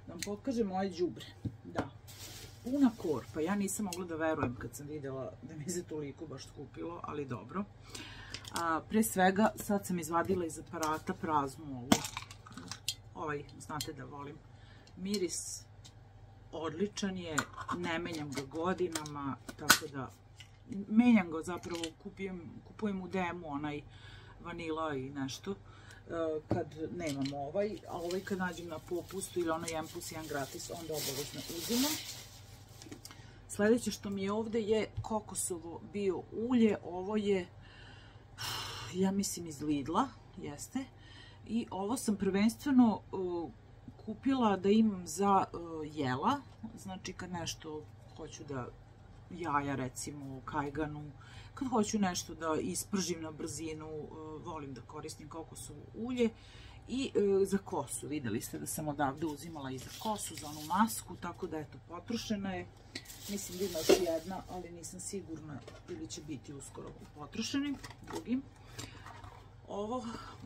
Da vam pokažem moje đubre. Da. Puna korpa. Ja nisam mogla da verujem kad sam videla da mi se toliko baš skupilo, ali dobro. Pre svega, sad sam izvadila iz aparata praznu ovu. Ovaj, znate da volim. Miris odličan je, ne menjam ga godinama, tako da menjam ga zapravo, kupujem u DM-u onaj vanila i nešto kad nemam ovaj, a ovaj kad nađem na popustu ili onaj 1+1 gratis, onda obavezno uzimam. Sljedeće što mi je ovde je kokosovo bio ulje, ovo je, ja mislim, iz Lidla, jeste, i ovo sam prvenstveno kupila da imam za jela, znači kad nešto hoću da, jaja recimo, kajganu, kad hoću nešto da ispržim na brzinu, volim da koristim kokosovo ulje. I za kosu, videli ste da sam odavde uzimala i za kosu, za onu masku, tako da eto, potrošena je. Mislim da ima još jedna, ali nisam sigurna ili će biti uskoro potrošeni, drugim. Ovo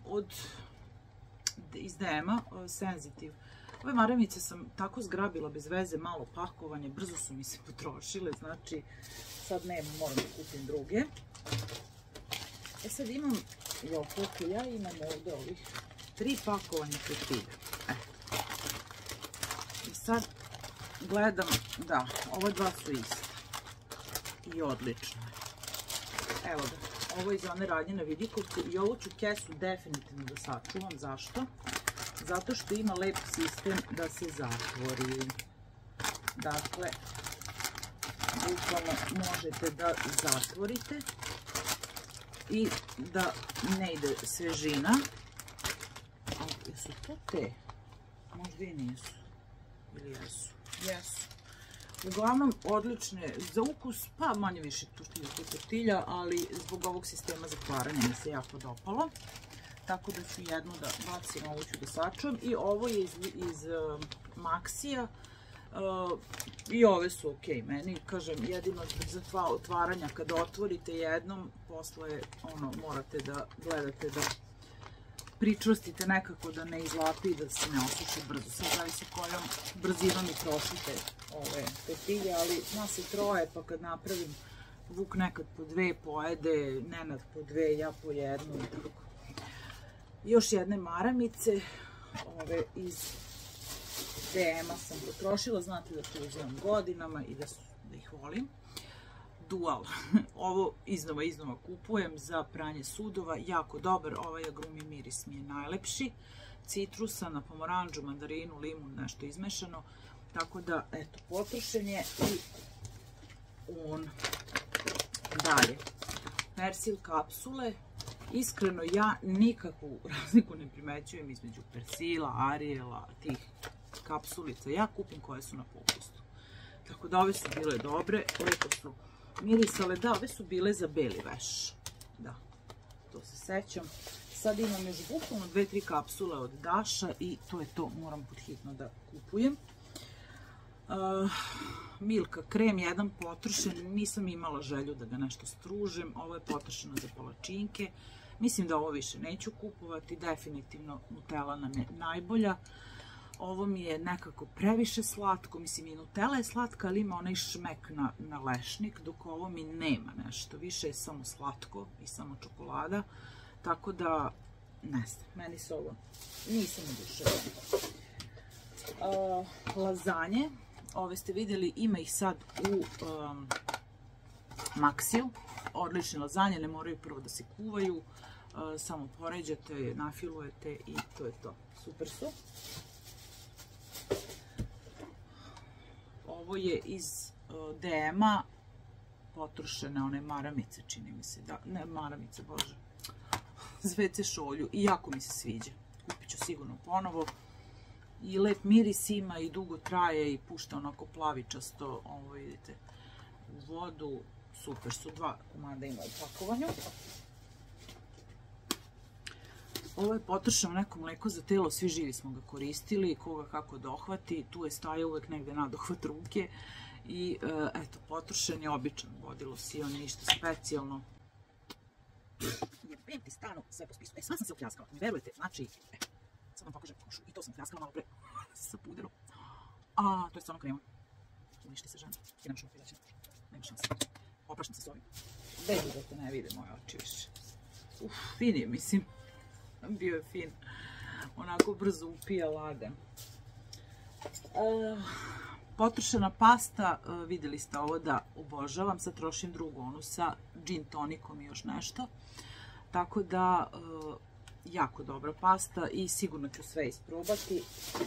iz DM-a, Sensitive. Ove maramice sam tako zgrabila bez veze, malo pakovanje, brzo su mi se potrošile, znači sad nemam, moram da kupim druge. E sad imam, koliko ja imam ovde ovih 3 pakovanja tortilja. I sad gledam, da, ova dva su iste i odlično. Evo ga, ovo je iz one radnje na vidikovcu i ovu ću kesu definitivno da sačuvam. Zašto? Zato što ima lep sistem da se zatvori. Dakle, bukvalno možete da zatvorite i da ne ide svežina. Jesu to te? Možda i nisu. Ili jesu? Jesu. Uglavnom, odlične za ukus, pa manje više tortilja, ali zbog ovog sistema zatvaranja mi se jako dopalo. Tako da ću jednu da bacim, ovu ću da sačuvam. I ovo je iz Maxija. I ove su ok meni. Kažem, jedino za otvaranja kada otvorite jednom, posle morate da gledate da pričvrstite nekako da ne izlapi i da se ne osuši brzo. Sad zavisi kojom brzinom i trošite ove tortilje, ali nas je troje, pa kad napravim, Vuk nekad po 2 pojede, Nenad po 2, ja po 1 i tako. Još jedne maramice, ove iz DM-a sam potrošila, znate da to uzimam godinama i da ih volim. Dual, ovo iznova kupujem za pranje sudova, jako dobar, ovaj agrumi miris mi je najlepši, citrusa na pomoranđu, mandarinu, limun, nešto izmešano, tako da, eto, potrošen je. I on dalje, persil kapsule, iskreno ja nikakvu razliku ne primećujem između persila, Ariela, tih kapsulica, ja kupim koje su na popustu, tako da ove su bile dobre, lepo su mirisale, da, ove su bile za beli veš, da, to se sećam. Sad imam još bukvalno 2-3 kapsule od Daša i to je to, moram podhitno da kupujem. Milka krem, jedan potrošen, nisam imala želju da ga nešto stružem, ovo je potrošeno za palačinke, mislim da ovo više neću kupovati, definitivno Nutella nam je najbolja. Ovo mi je nekako previše slatko, mislim i Nutella je slatka, ali ima onaj šmek na lešnik, dok ovo mi nema nešto, više je samo slatko i samo čokolada, tako da, ne znam, meni se ovo, nisam oduševljena. Lazanje, ove ste vidjeli, ima ih sad u Maxiju, odlične lazanje, ne moraju prvo da se kuvaju, samo poređate, nafilujete i to je to, super su. Ovo je iz DM-a, potrošene one maramice, čini mi se, da, ne maramice, bože, zvece šolju i jako mi se sviđa, kupit ću sigurno ponovo. I lep miris ima i dugo traje i pušta onako plavičasto, ovo vidite, u vodu, super su, 2 komada ima u pakovanju. Ovo je potrošeno neko mleko za telo, svi živi smo ga koristili, koga kako dohvati, tu je staje uvek negde na dohvat ruke i eto, potrošen je običan vodilo Sion, ništa specijalno. Jebem ti stanu, sve po spisu. Sva sam se upljaskala, mi verujete, znači, sad vam pokažem košu i to sam pljaskala malo pre sa puderom. A, to je stvarno krema. Uništi se žena. I nema šupi veće. Nema šanse. Opraštam se s ovim. Beži da te ne vide moje oči više. Fin je, mislim. Bio je fin. Onako brzo upija, lagan. Potrošena pasta, vidjeli ste ovo da obožavam. Sad trošim drugu, onu sa gin tonikom i još nešto. Tako da, jako dobra pasta i sigurno ću sve isprobati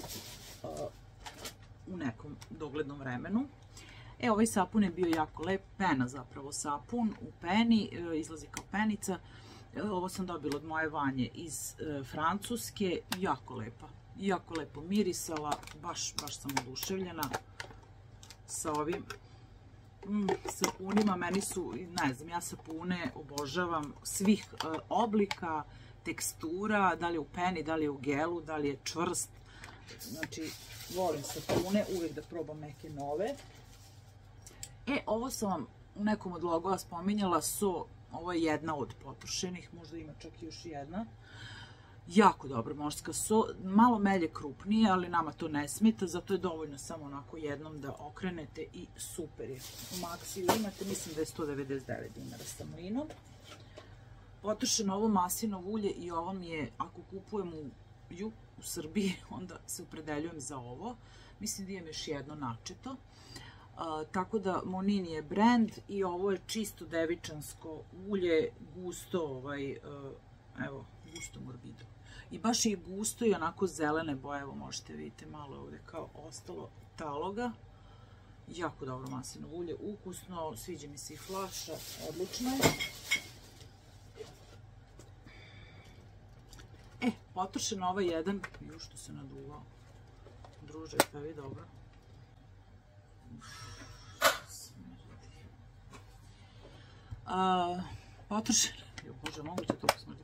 u nekom doglednom vremenu. Ovaj sapun je bio jako lep, pena zapravo sapun u peni, izlazi kao penica. Ovo sam dobila od moje Vanje iz Francuske, jako lepa, jako lepo mirisala, baš sam oduševljena sa ovim sapunima. Meni su, ne znam, ja sapune obožavam svih oblika, tekstura, da li je u peni, da li je u gelu, da li je čvrst. Znači, volim sapune, uvijek da probam neke nove. Ovo sam vam u nekom od logova spominjala, ovo je jedna od potrošenih, možda ima čak još jedna. Jako dobra morska so, malo melje krupnije, ali nama to ne smeta, zato je dovoljno samo onako jednom da okrenete i super je. U Maxiju imate, mislim da je 199 dinara sa mlinom. Potrošeno ovo maslinovo ulje i ovo mi je, ako kupujem u Srbiji, onda se opredeljujem za ovo. Mislim da imam još jedno načeto. Tako da Monini je brand i ovo je čisto devičansko ulje, gusto, evo, gusto morbido. I baš je gusto i onako zelene boje, evo možete vidjeti malo ovdje kao ostalo taloga. Jako dobro maslinovo ulje, ukusno, sviđa mi se i flaša, odlično je. Potrošeno ovaj jedan, što se naduvao. Druže, pa vi dobro. Potrošeno, bože, moguće to posmrti.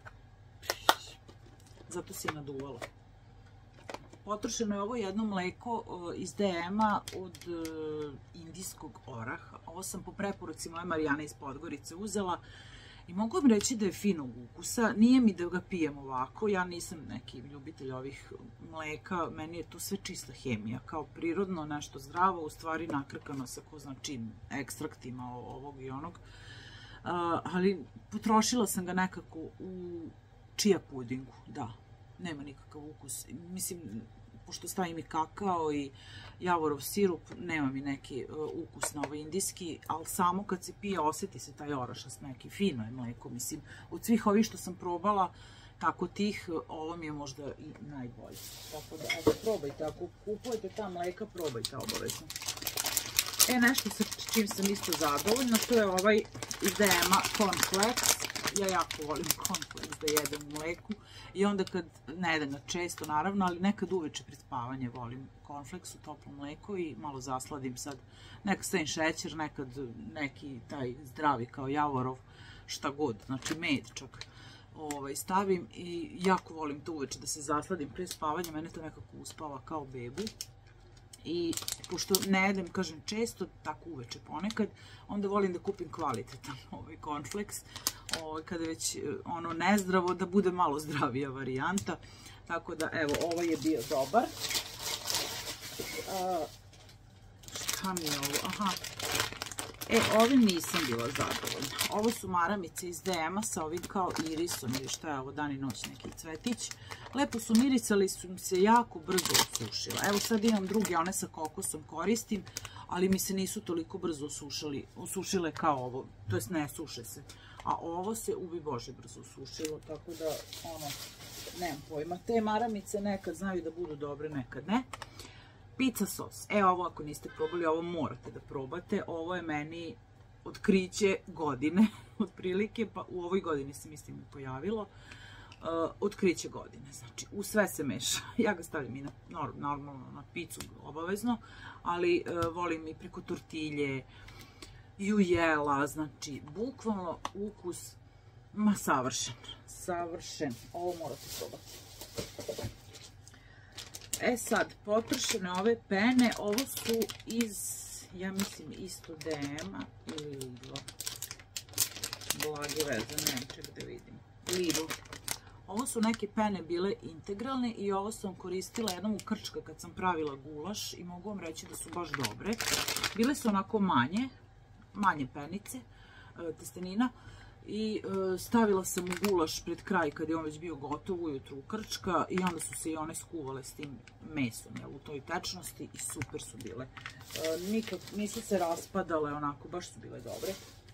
Zato se je naduvalo. Potrošeno je ovo jedno mleko iz DM-a od indijskog oraha. Ovo sam po preporuci moje Marijane iz Podgorice uzela i mogu vam reći da je finog ukusa. Nije mi da ga pijem ovako, ja nisam neki ljubitelj ovih mleka, meni je to sve čista hemija, kao prirodno, nešto zdravo, u stvari nakrkano sa ko zna čim ekstraktima ovog i onog. Ali potrošila sam ga nekako u čija pudingu, da, nema nikakav ukus. Mislim, pošto stavim i kakao i javorov sirup, nema mi neki ukus na ovaj indijski, ali samo kad se pije osjeti se taj orašast neki, fino je mleko, mislim, od svih ovih što sam probala, tako tih, ovo mi je možda i najbolje. Tako da, evo, probajte, ako kupujete ta mleka, probajte obavezno. Nešto sa čim sam isto zadovoljna, to je ovaj iz DM-a Cornflakes. Ja jako volim Cornflakes da jedem u mleku i onda kad, ne jedem ga često naravno, ali nekad uveče pred spavanje volim Cornflakes u toplo mleko i malo zasladim sad. Nekad stavim šećer, nekad neki taj zdravi kao javorov, šta god, znači med čak stavim i jako volim to uveče da se zasladim pred spavanje, mene to nekako uspava kao bebu. I pošto ne jedem, kažem, često, tako uveče ponekad, onda volim da kupim kvalitetan cornflakes, kada je već ono nezdravo, da bude malo zdravija varijanta. Tako da, evo, ovaj je bio dobar. Šta mi je ovo? Aha. Ovim nisam bila zadovoljna. Ovo su maramice iz DM-a sa ovim kao irisom, ili šta je ovo, dan i noć neki cvetić. Lepo su mirisali, su mi se jako brzo osušila. Evo sad imam druge, one sa kokosom koristim, ali mi se nisu toliko brzo osušile kao ovo, to jest ne suše se. A ovo se, ubi bože, brzo osušilo, tako da, nemam pojma. Te maramice nekad znaju da budu dobre, nekad ne. Pizza sos. Ovo ako niste probali, ovo morate da probate. Ovo je meni otkriće godine, otprilike, pa u ovoj godini se mislim i pojavilo. Otkriće godine, znači u sve se meša. Ja ga stavljam i normalno na picu obavezno, ali volim i preko tortilje i u jela, znači bukvalno ukus, ma savršen, savršen. Ovo morate probati. Sad, potrošene ove pene, ovo su iz, ja mislim, isto DM-a ili Lidl. Blage veze, nemam čega da vidim. Lidl. Ovo su neke pene bile integralne i ovo sam koristila jednom u Krčka kad sam pravila gulaš i mogu vam reći da su baš dobre. Bile su onako manje penice, testenina, i stavila sam u gulaš pred kraj kad je on već bio gotov ujutru u Krčka i onda su se i one skuvale s tim mesom, jel, u toj tečnosti i super su bile. Nikad nisu se raspadale, onako, baš su bile dobre.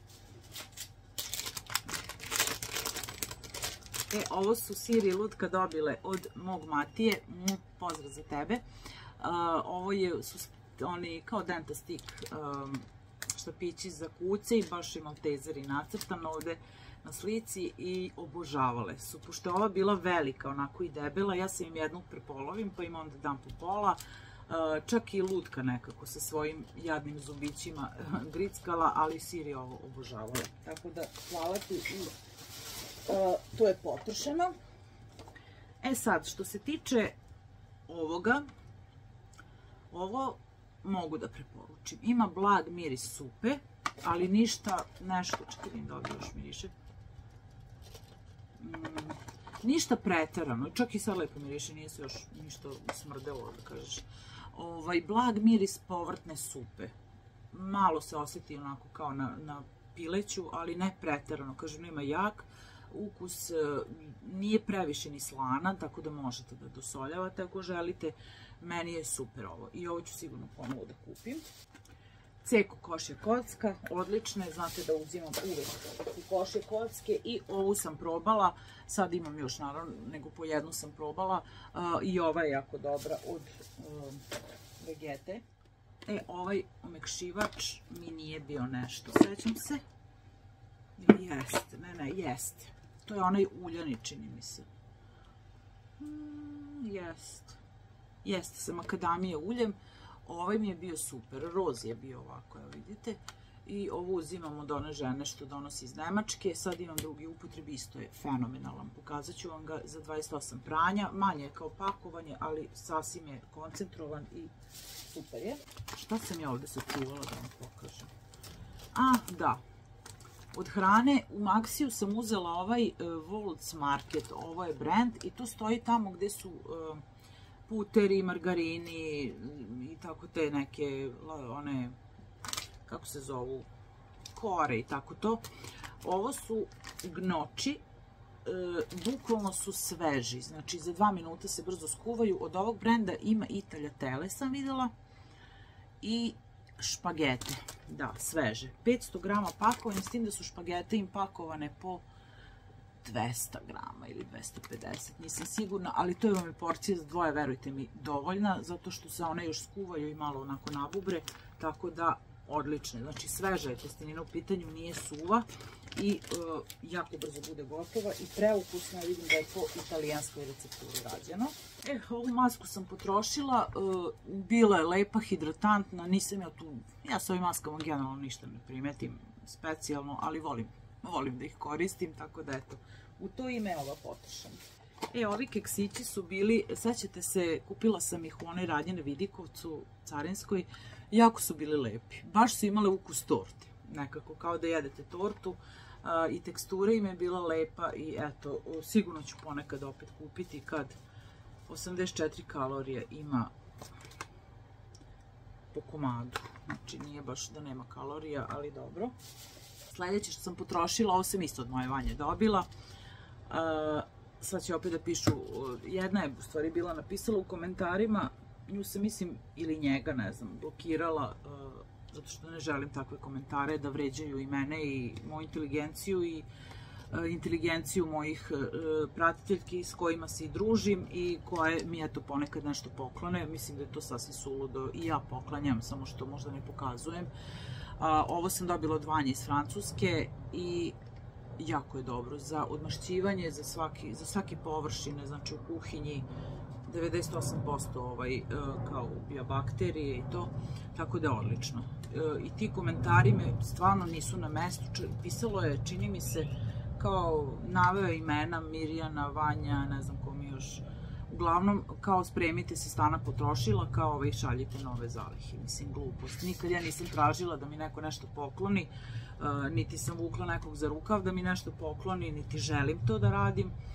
Ovo su sir i lutka dobile od mog Matije, pozdrav za tebe. Ovo su oni kao Dentastik štapići za kuce i baš je maltezeri nacrtan ovde na slici i obožavale su. Pošto je ova bila velika, onako i debela, ja sam im jednu prepolovim pa im onda dam po pola. Čak i lutka nekako sa svojim jadnim zubićima grickala, ali sir je ovo obožavala. Tako da hvala ti i to je potrošeno. Sad, što se tiče ovoga, ovo mogu da preporučim. Ima blag miris supe, ali ništa, nešto, čekaj da ovdje još miriše. Ništa preterano, čak i sad lepo miriše, nije se još ništa smrdelo, da kažeš. Blag miris povrtne supe. Malo se osjeti onako kao na pileću, ali ne preterano, kažem, nema jak. Ukus nije previše ni slana, tako da možete da dosoljavate ako želite. Meni je super ovo i ovo ću sigurno ponovo da kupim. Ceko košje kocka, odlične, znate da uzimam uvek košje kocke i ovu sam probala, sad imam još naravno, nego po jednu sam probala i ova je jako dobra od Vegete. Ovaj omekšivač mi nije bio nešto, sećam se. Jeste, ne, jeste. To je onaj uljani, čini mi se. Jeste, sa makadamije uljem. Ovaj mi je bio super, roz je bio ovako, evo vidite. I ovo uzimam od one žene što donosi iz Nemačke. Sad imam drugi upotrebi, isto je fenomenalan. Pokazat ću vam ga za 28 pranja. Manje je kao pakovanje, ali sasvim je koncentrovan i super je. Šta sam ja ovdje sačuvala da vam pokažem? Da. Od hrane u Maxiju sam uzela ovaj Woltz Market, ovo je brand i tu stoji tamo gdje su puteri, margarini i tako te neke, one, kako se zovu, kore i tako to. Ovo su gnoči, bukvalno su sveži, znači za 2 minuta se brzo skuvaju. Od ovog brenda ima i tagliatelle sam videla i špagete, da, sveže. 500 grama pakovanje, s tim da su špagete im pakovane po 200 grama ili 250, nisam sigurna, ali to vam je porcija za dvoje, verujte mi, dovoljna, zato što se one još skuvaju i malo onako nabubre, tako da odlične. Znači sveža je testenina u pitanju, nije suva i jako brzo bude gotova i preukusna, vidim da je po italijanskoj recepturi rađeno. Ovu masku sam potrošila, bila je lepa, hidratantna, nisam ja tu, ja s ovim maskama generalno ništa ne primetim specijalno, ali volim da ih koristim, tako da eto, u to ime je ova potrošena. Ovi keksići su bili, sećate se, kupila sam ih u onoj radnje na Vidikovcu, carinskoj, jako su bili lepi, baš su imale ukus torte, nekako kao da jedete tortu i tekstura im je bila lepa i eto, sigurno ću ponekad opet kupiti kad 84 kalorije ima po komadu, znači nije baš da nema kalorija, ali dobro. Sljedeće što sam potrošila, ovo sam isto od moje Vanje dobila, sad će opet da pišu, jedna je u stvari bila napisala u komentarima, nju sam mislim ili njega, ne znam, blokirala, zato što ne želim takve komentare da vređaju i mene i moju inteligenciju i inteligenciju mojih pratiteljki s kojima se i družim i koje mi eto ponekad nešto poklone. Mislim da je to sasvim suludo i ja poklanjam, samo što možda ne pokazujem. Ovo sam dobila od Vanje iz Francuske i jako je dobro za odmašćivanje, za svake površine, znači u kuhinji 98% kao ubija bakterije i to, tako da je odlično. I ti komentari me stvarno nisu na mestu, pisalo je, čini mi se, kao naveo imena Mirjana, Vanja, ne znam ko mi još, uglavnom kao spremite se, Stana potrošila, kao šaljite nove zalihe, mislim glupost. Nikad ja nisam tražila da mi neko nešto pokloni, niti sam vukla nekog za rukav da mi nešto pokloni, niti želim to da radim.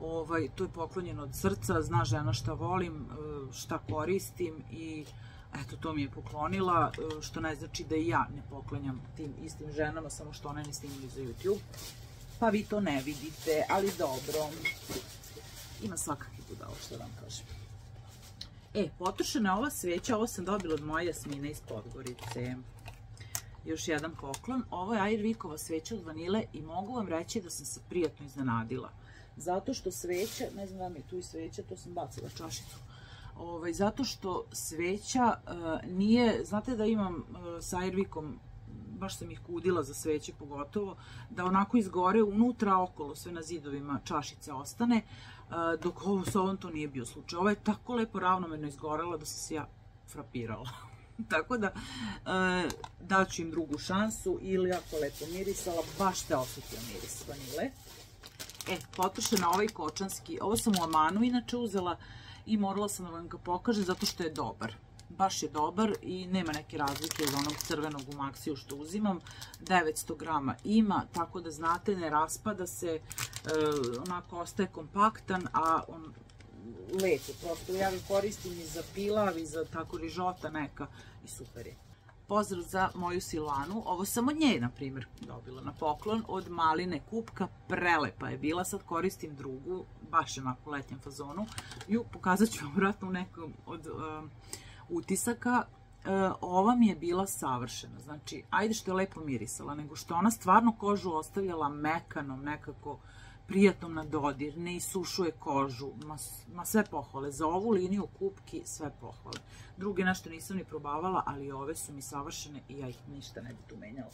To je poklonjeno od srca, zna žena šta volim, šta koristim i eto, to mi je poklonila, što ne znači da i ja ne poklanjam tim istim ženama, samo što one ne snimaju za YouTube. Pa vi to ne vidite, ali dobro. Ima svakakvih budala, što da vam kažem. Potrošena je ova sveća, ovo sam dobila od moje Jasmine iz Podgorice. Još jedan poklon. Ovo je Airwickova sveća od vanile i mogu vam reći da sam se prijatno iznenadila. Zato što sveća, ne znam da mi je tu i sveća, to sam bacila čašicu. Zato što sveća nije, znate da imam sa Airwickom, baš sam ih kudila za sveće pogotovo, da onako izgore unutra, okolo, sve na zidovima čašice ostane, dok s ovom to nije bio slučaj. Ovo je tako lepo ravnomerno izgorela da sam se ja frapirala. Tako da daću im drugu šansu ili jako lepo mirisala, baš te osjetio miris vanile. Potrošena ovaj kočanski, ovo sam u Amanu inače uzela i morala sam da vam ga pokažem zato što je dobar. Baš je dobar i nema neke razlike od onog crvenog u Maxiju što uzimam. 900 grama ima, tako da znate, ne raspada se, onako ostaje kompaktan, a on lepo, prosto ja ga koristim i za pilav i za tako rižota neka i super je. Pozdrav za moju Silvanu, ovo sam od nje, na primjer, dobila na poklon, od Maline Kupka, prelepa je bila, sad koristim drugu, baš je onako u letnjem fazonu, ju pokazat ću vam vratno u nekom od utisaka. Ova mi je bila savršena, znači, ajde što je lepo mirisala, nego što ona stvarno kožu ostavljala mekanom, nekako prijatnom na dodir, ne isušuje kožu, ma sve pohvale. Za ovu liniju Kupki sve pohvale. Druge nešto nisam ni probavala, ali ove su mi savršene i ja ih ništa ne bi tu menjala.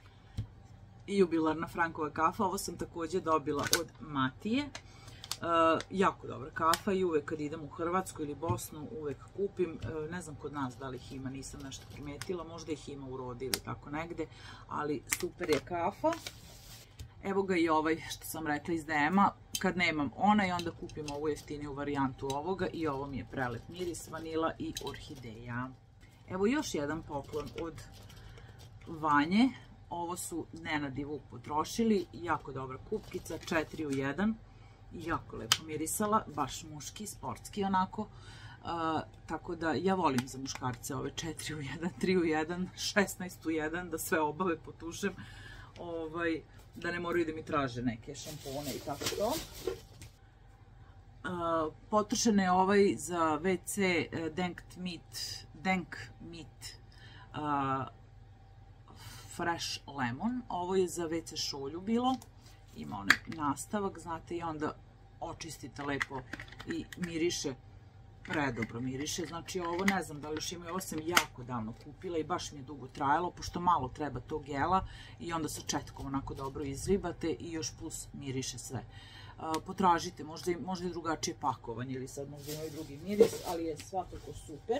I jubilarna Frankova kafa, ovo sam također dobila od Matije. Jako dobra kafa i uvek kad idem u Hrvatsku ili Bosnu uvek kupim. Ne znam kod nas da li ih ima, nisam nešto primijetila, možda ih ima u Rodi ili tako negde, ali super je kafa. Evo ga i ovaj što sam rekla iz DM-a, kad nemam onaj onda kupim ovu jeftiniju varijantu ovoga i ovo mi je prelep miris, vanila i orhideja. Evo još jedan poklon od Vanje, ovo su Nenad i Vuk potrošili, jako dobra kupkica, 4 u 1, jako lepo mirisala, baš muški, sportski onako, tako da ja volim za muškarce ove 4 u 1, 3 u 1, 16 u 1, da sve obave potušem, da ne moraju da mi traže neke šampone i tako to. Potrošen je ovaj za WC Denk Meat Fresh Lemon. Ovo je za WC šolju bilo. Ima onaj nastavak, znate, i onda očistite lepo i miriše, predobro miriše. Znači ovo ne znam da li još imaju, ovo sam jako davno kupila i baš mi je dugo trajalo, pošto malo treba tog gela i onda sa četkom onako dobro izribate i još plus miriše sve. Potražite, možda i drugačije pakovanje ili sad možda imaju drugi miris, ali je svakako super.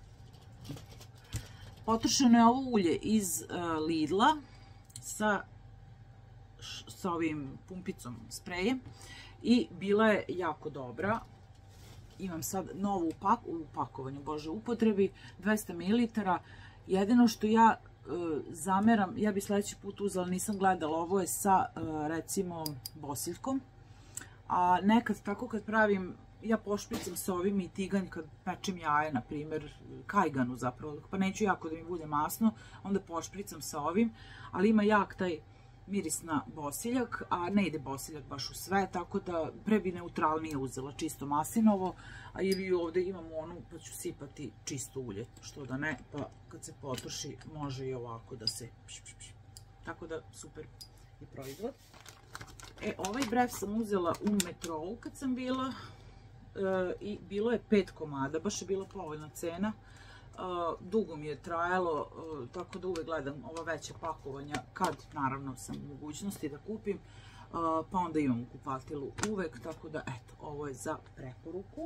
Potrošeno je ovo ulje iz Lidla sa ovim pumpicom sprejem i bila je jako dobra. Imam sad novu upakovanju, bože, upotrebi, 200 ml. Jedino što ja zameram, ja bi sljedeći put uzela, nisam gledala, ovo je sa, recimo, bosiljkom. A nekad, tako kad pravim, ja pošpricam sa ovim i tiganj kad pečem jaje, na primjer, kajganu zapravo, pa neću jako da mi bude masno, onda pošpricam sa ovim, ali ima jak taj miris na bosiljak, a ne ide bosiljak baš u sve, tako da pre bi neutralnije uzela čisto maslinovo, a ili ovdje imam onu pa ću sipati čisto ulje, što da ne, pa kad se potroši može i ovako da se tako da super i proizvod. Ovaj bref sam uzela u Metrou kad sam bila i bilo je 5 komada, baš je bila povoljna cena. Dugo mi je trajalo, tako da uvek gledam ova veća pakovanja kad naravno sam u mogućnosti da kupim, pa onda imam u kupatilu uvek, tako da eto, ovo je za preporuku.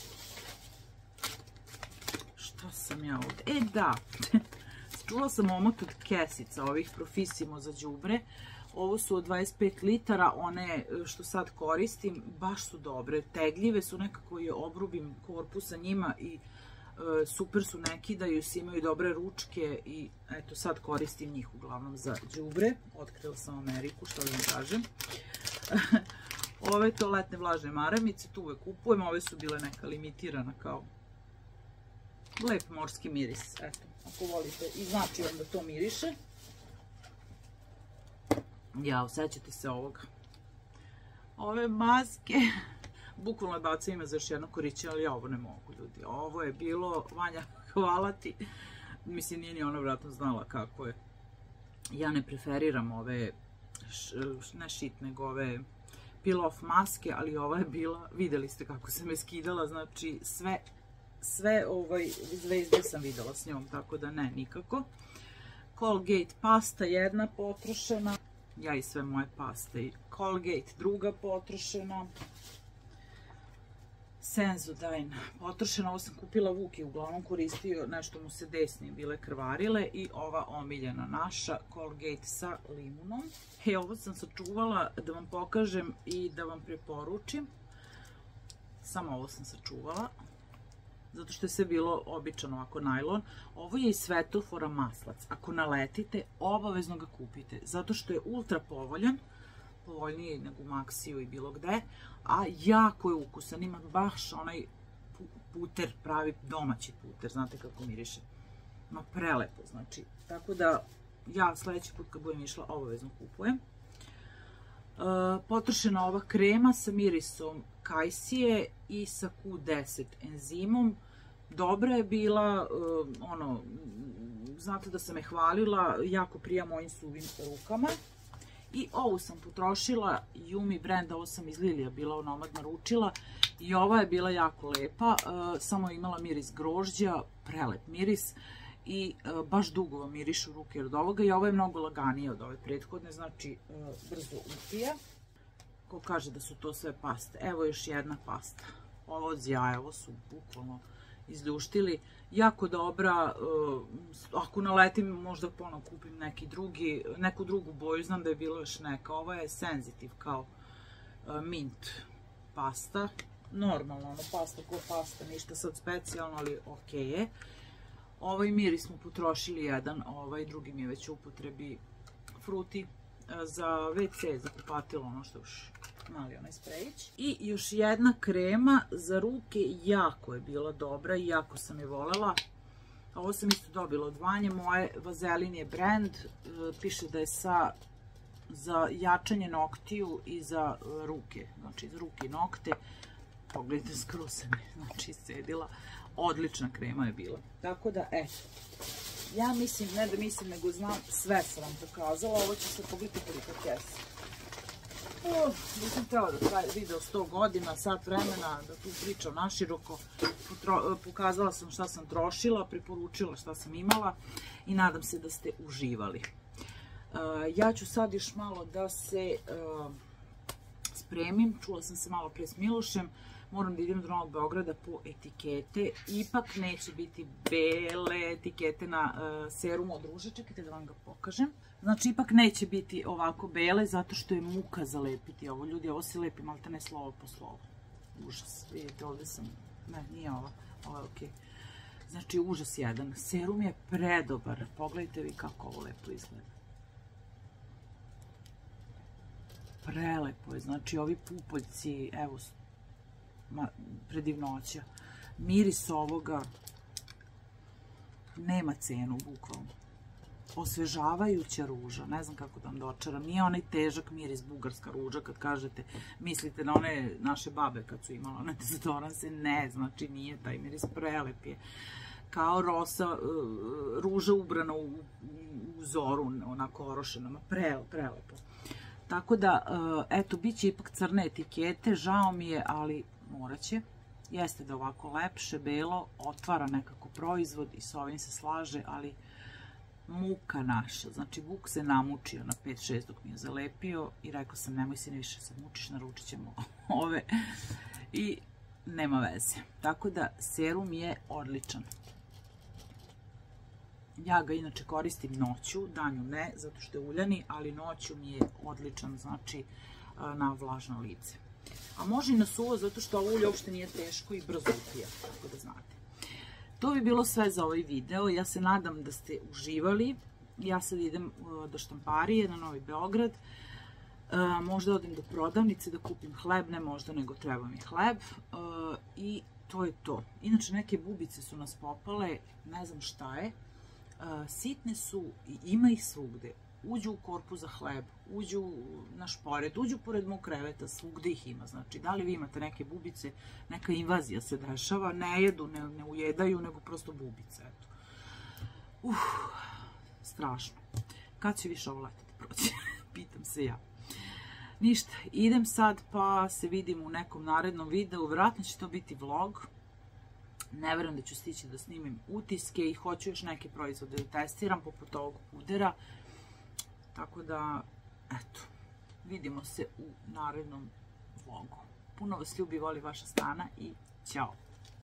Šta sam ja ovdje? Da, čula sam omot od kesica ovih Profissimo za đubre. Ovo su od 25 litara, one što sad koristim, baš su dobre, tegljive su, nekako je obrubim korpus sa njima i super su, ne kidaju se, imaju dobre ručke i eto sad koristim njih uglavnom za đubre. Otkrila sam Ameriku, što da vam kažem. Ove toaletne vlažne maramice, tu uvek kupujem, ove su bile neka limitirana kao lep morski miris, eto, ako volite i znači vam da to miriše. Ja, osjećate se ovoga. Ove maske, bukvalno je bacam ime za još jedno korišćenje, ali ja ovo ne mogu, ljudi. Ovo je bilo, Vanja, hvala ti. Mislim, nije ni ona vratno znala kako je. Ja ne preferiram ove, ne šit, nego ove peel-off maske, ali ova je bila, videli ste kako se me skidala, znači sve zvezde sam videla s njom, tako da ne, nikako. Colgate pasta jedna potrošena, ja i sve moje paste. Colgate druga potrošena. Sensodyne potrošena, ovo sam kupila, Vuk je uglavnom koristio, nešto mu se desnije bile krvarile, i ova omiljena naša Colgate sa limunom. Ovo sam sačuvala da vam pokažem i da vam preporučim. Samo ovo sam sačuvala, zato što je sve bilo običan ovako najlon. Ovo je iz Svetofora maslac. Ako naletite, obavezno ga kupite, zato što je ultra povoljan, povoljniji nego u Maxiju i bilo gde, a jako je ukusan, ima baš onaj puter, pravi domaći puter, znate kako miriše. Ma prelepo, znači, tako da ja sledeći put kad budem išla obavezno kupujem. Potrošena ova krema sa mirisom kajsije i sa Q10 enzimom. Dobra je bila, ono, znate da sam je hvalila, jako prija mojim suvim rukama. I ovu sam potrošila, Yumi brand, ovo sam iz Lilija bila onomad naručila, i ova je bila jako lepa, samo je imala miris grožđa, prelep miris, i baš dugo vam mirišu ruke od ovoga, i ova je mnogo laganija od ove prethodne, znači brzo upija. Ko kaže da su to sve paste? Evo još jedna pasta, ovo od Zjaja, ovo su bukvalno izljuštili, jako dobra. Ako naletim možda ponovno kupim neku drugu boju, znam da je bilo još neka. Ova je senzitiv kao mint pasta, normalno, ono, pasta ko pasta, ništa sad specijalno, ali ok je. Ovaj miris smo potrošili jedan, ovaj drugi mi je već u upotrebi, Fruti za WC, za kupatilo, ono što još mali onaj sprejić. I još jedna krema za ruke, jako je bila dobra i jako sam je volela. Ovo sam isto dobila od Vanje, moje Vazelin je brand, piše da je za jačanje noktiju i za ruke, znači za ruke i nokte. Pogledajte, skroz sam je, znači, iscedila. Odlična krema je bila. Tako da, eto, ja mislim, ne da mislim, nego znam, sve sam vam pokazala. Ovo će se pogledati koliko kesa. Nisam htjela da traje video 100 godina, sat vremena, da tu pričam naširoko. Pokazala sam šta sam trošila, preporučila šta sam imala i nadam se da ste uživali. Ja ću sad još malo da se spremim. Čula sam se malo pre s Milošem. Moram da idem do Novog Beograda po etikete. Ipak neće biti bele etikete na serumu od ruže. Čekajte da vam ga pokažem. Znači, ipak neće biti ovako bele, zato što je muka zalepiti ovo. Ljudi, ovo se lepi malte ne slovo po slovo. Užas. Vidite, ovde sam... Ne, nije ova. Ova je okej. Znači, užas jedan. Serum je predobar. Pogledajte vi kako ovo lepo izgleda. Prelepo je. Znači, ovi pupoljci, evo, predivnoća. Miris ovoga nema cenu, bukvalno. Osvežavajuća ruža, ne znam kako da vam dočaram. Nije onaj težak miris bugarska ruža, kad kažete, mislite na one naše babe kad su imala one dezodoranse, ne, znači nije taj miris, prelep je. Kao rosa, ruža ubrana u uzoru, onako orošena, prelepo. Tako da, eto, bit će ipak crne etikete, žao mi je, ali morat će. Jeste da ovako lepše, belo, otvara nekako proizvod i s ovim se slaže, ali muka naša. Znači, Vuk se namučio na 5-6 dok mi je zalepio i rekao sam, nemoj se više se mučiš, naručit ćemo ove i nema veze. Tako da, serum je odličan. Ja ga inače koristim noću, danju ne, zato što je uljani, ali noću mi je odličan, znači, na vlažno lice. A može i na suvo, zato što ovo ulje uopšte nije teško i brzo upija, tako da znate. To bi bilo sve za ovaj video. Ja se nadam da ste uživali. Ja sad idem do štamparije na Novi Beograd. Možda odem do prodavnice da kupim hleb, ne možda, nego treba mi hleb. I to je to. Inače, neke bubice su nas popale, ne znam šta je. Sitne su i ima ih svugde. Uđu u korpu za hleb, uđu na špored, uđu pored mog kreveta, svugde ih ima. Znači, da li vi imate neke bubice, neka invazija se dešava, ne jedu, ne ujedaju, nego prosto bubice, eto. Strašno. Kad će više ovo leto da proći? Pitam se ja. Ništa, idem sad pa se vidim u nekom narednom videu, vjerojatno će to biti vlog. Ne verujem da ću stići da snimim utiske i hoću još neke proizvode da testiram poput ovog pudera. Tako da, eto, vidimo se u narednom vlogu. Puno vas ljubi, voli vaša Stana i ćao!